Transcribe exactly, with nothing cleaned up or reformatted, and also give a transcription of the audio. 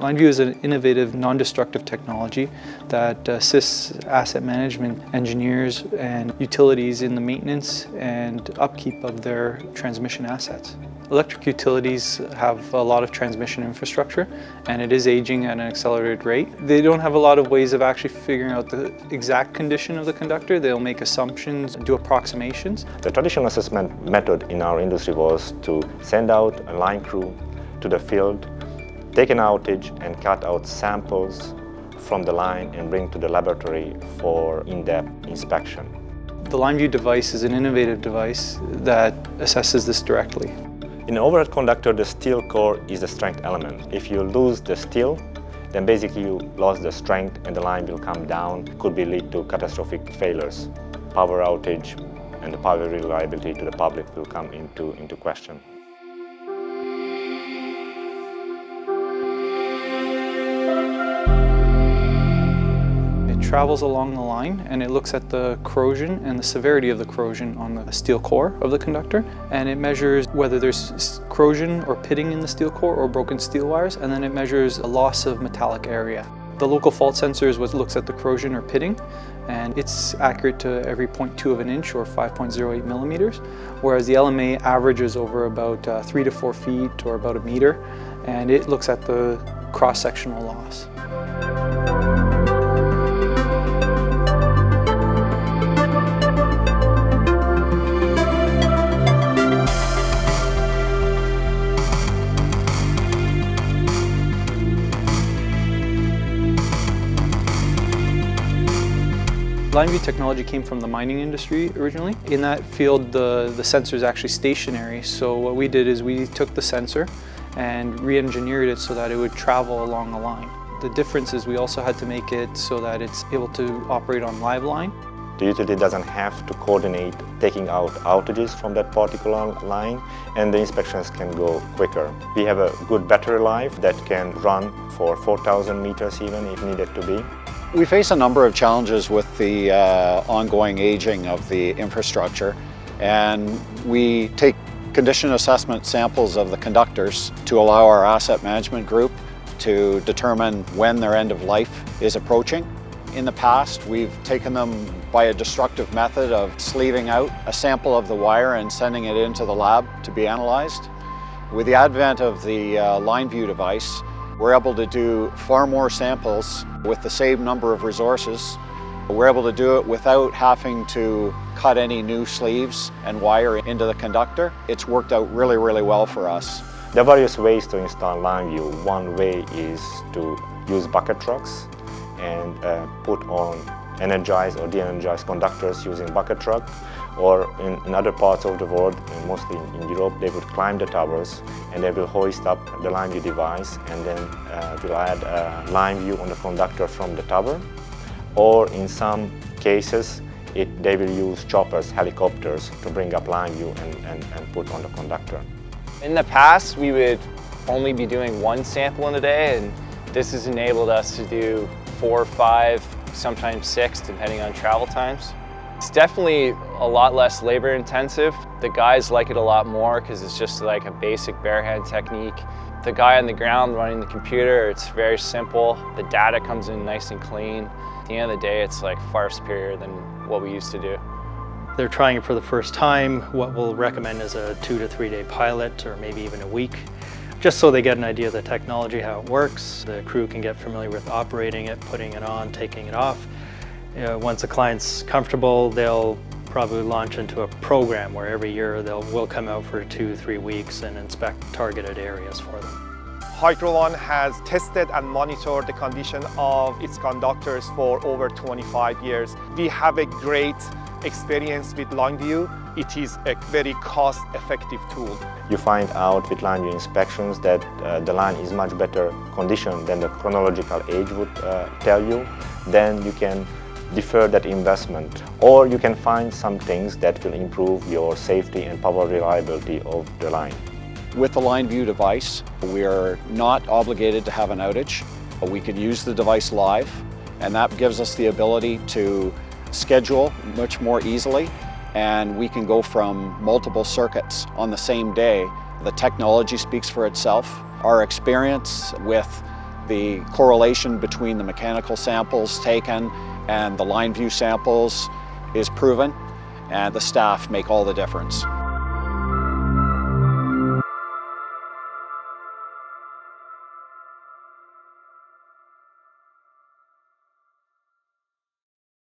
LineVue is an innovative, non-destructive technology that assists asset management engineers and utilities in the maintenance and upkeep of their transmission assets. Electric utilities have a lot of transmission infrastructure, and it is aging at an accelerated rate. They don't have a lot of ways of actually figuring out the exact condition of the conductor. They'll make assumptions, do approximations. The traditional assessment method in our industry was to send out a line crew to the field, take an outage and cut out samples from the line and bring to the laboratory for in-depth inspection. The LineVue device is an innovative device that assesses this directly. In an overhead conductor, the steel core is the strength element. If you lose the steel, then basically you lost the strength and the line will come down. Could be lead to catastrophic failures. Power outage and the power reliability to the public will come into, into question. It travels along the line and it looks at the corrosion and the severity of the corrosion on the steel core of the conductor, and it measures whether there's corrosion or pitting in the steel core or broken steel wires, and then it measures a loss of metallic area. The local fault sensor is what looks at the corrosion or pitting, and it's accurate to every zero point two of an inch or five point zero eight millimeters, whereas the L M A averages over about uh, three to four feet or about a meter, and it looks at the cross-sectional loss. LineVue technology came from the mining industry originally. In that field, the, the sensor is actually stationary. So what we did is we took the sensor and re-engineered it so that it would travel along the line. The difference is we also had to make it so that it's able to operate on live line. The utility doesn't have to coordinate taking out outages from that particular line, and the inspections can go quicker. We have a good battery life that can run for four thousand meters even if needed to be. We face a number of challenges with the uh, ongoing aging of the infrastructure, and we take condition assessment samples of the conductors to allow our asset management group to determine when their end of life is approaching. In the past, we've taken them by a destructive method of sleeving out a sample of the wire and sending it into the lab to be analyzed. With the advent of the uh, LineVue device, we're able to do far more samples with the same number of resources. We're able to do it without having to cut any new sleeves and wire into the conductor. It's worked out really, really well for us. There are various ways to install LineVue. One way is to use bucket trucks and uh, put on energized or de-energized conductors using bucket truck, or in, in other parts of the world, and mostly in, in Europe, they would climb the towers and they will hoist up the LineVue device and then uh, will add uh, LineVue on the conductor from the tower. Or in some cases, it, they will use choppers, helicopters, to bring up LineVue and, and, and put on the conductor. In the past, we would only be doing one sample in a day, and this has enabled us to do four, five, sometimes six, depending on travel times. It's definitely a lot less labor intensive. The guys like it a lot more because it's just like a basic bare hand technique. The guy on the ground running the computer, it's very simple. The data comes in nice and clean. At the end of the day, it's like far superior than what we used to do. They're trying it for the first time. What we'll recommend is a two to three day pilot, or maybe even a week, just so they get an idea of the technology, how it works. The crew can get familiar with operating it, putting it on, taking it off. You know, once the client's comfortable, they'll probably launch into a program where every year they'll will come out for two, three weeks and inspect targeted areas for them. Hydro One has tested and monitored the condition of its conductors for over twenty-five years. We have a great experience with LineVue. It is a very cost-effective tool. You find out with LineVue inspections that uh, the line is much better conditioned than the chronological age would uh, tell you. Then you can defer that investment, or you can find some things that will improve your safety and power reliability of the line. With the LineVue device, we are not obligated to have an outage. We can use the device live, and that gives us the ability to schedule much more easily, and we can go from multiple circuits on the same day. The technology speaks for itself. Our experience with The correlation between the mechanical samples taken and the LineVue samples is proven, and the staff make all the difference.